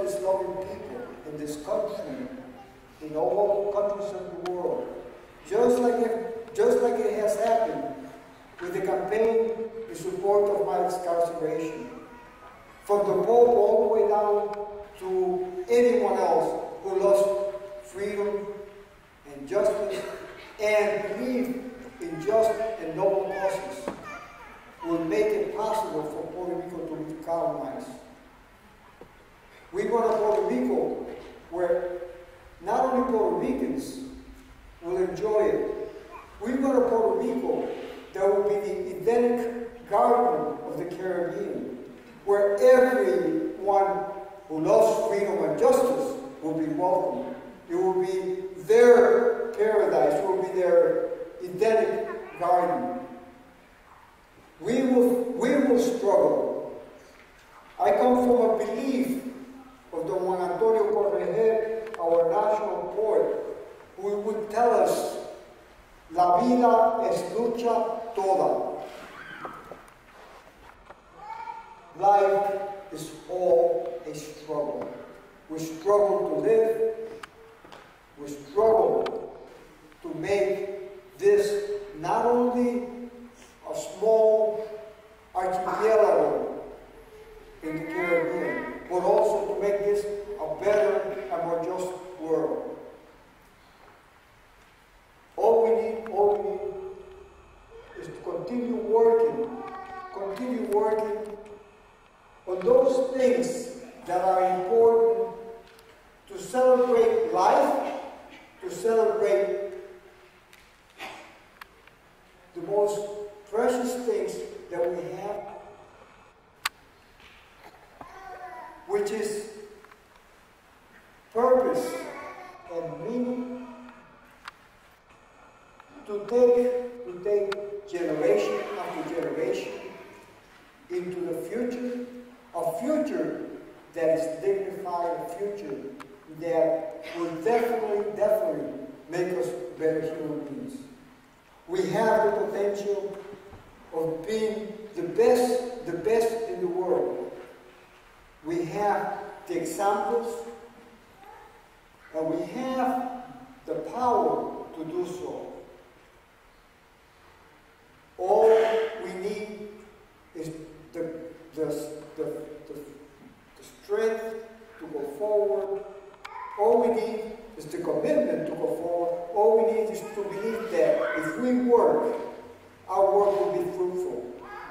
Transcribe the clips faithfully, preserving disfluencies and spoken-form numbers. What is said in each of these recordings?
justice-loving people in this country, in all countries of the world. Just like it, just like it has happened with the campaign in support of my incarceration. From the Pope all the way down to anyone else who loves freedom and justice and believe in just and noble causes will make it possible for Puerto Rico to be colonized. We want a Puerto Rico where not only Puerto Ricans will enjoy it, we want a Puerto Rico that will be the Edenic garden of the Caribbean, where everyone who loves freedom and justice will be welcome. It will be their paradise, it will be their Edenic garden. We will, we will struggle. I come from a belief of Don Juan Antonio Correger, our national poet, who would tell us, la vida es lucha toda. Life is all a struggle. We struggle to live. We struggle to make this not only a small archipelago in the Caribbean, but also to make this a better and more just world. All we need, all we need is to continue working, continue working on those things that are important to celebrate life, to celebrate the most precious things that we have, which is purpose and meaning, to take, to take generation after generation into the future, a future that is dignified, a future that will definitely, definitely make us better human beings. We have the potential of being the best, the best in the world. We have the examples, and we have the power to do so. All we need is the, the, the, the, the strength to go forward. All we need is the commitment to go forward. All we need is to believe that if we work, our work will be fruitful.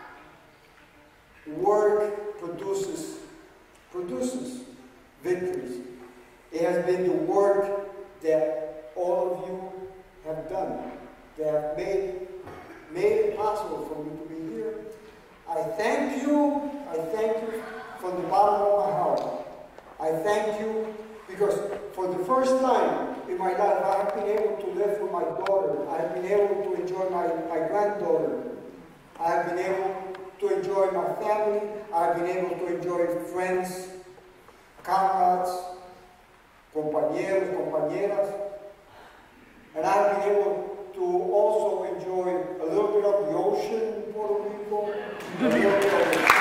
Work produces, produces victories. It has been the work that all of you have done, that have made, made it possible for me to be here. I thank you, I thank you from the bottom of my heart. I thank you because for the first time in my life, I have been able to live with my daughter. I have been able to enjoy my, my granddaughter. I have been able to enjoy my family. I have been able to enjoy friends, comrades, compañeros, compañeras. And I have been able to also enjoy a little bit of the ocean in Puerto Rico, a little bit of